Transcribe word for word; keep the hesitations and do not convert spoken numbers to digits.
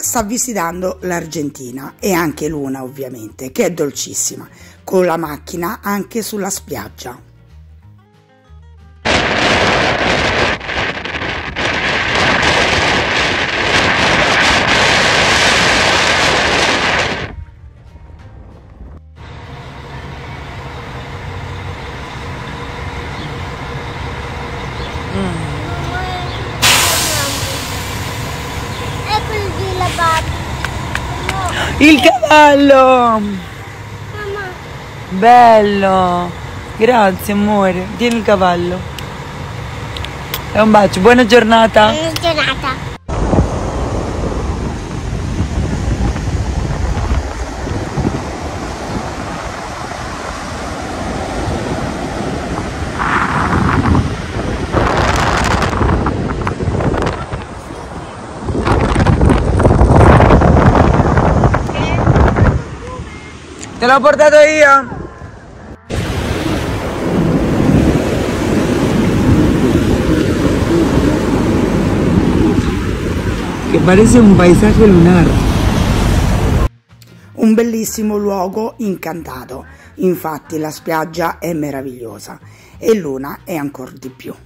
sta visitando l'Argentina e anche Luna ovviamente, che è dolcissima, con la macchina anche sulla spiaggia. Il cavallo! Mamma. Bello! Grazie amore, tieni il cavallo. E un bacio, buona giornata! Buona giornata! Te l'ho portato io! Che parece un paesaggio lunare. Un bellissimo luogo incantato, infatti la spiaggia è meravigliosa e Luna è ancora di più.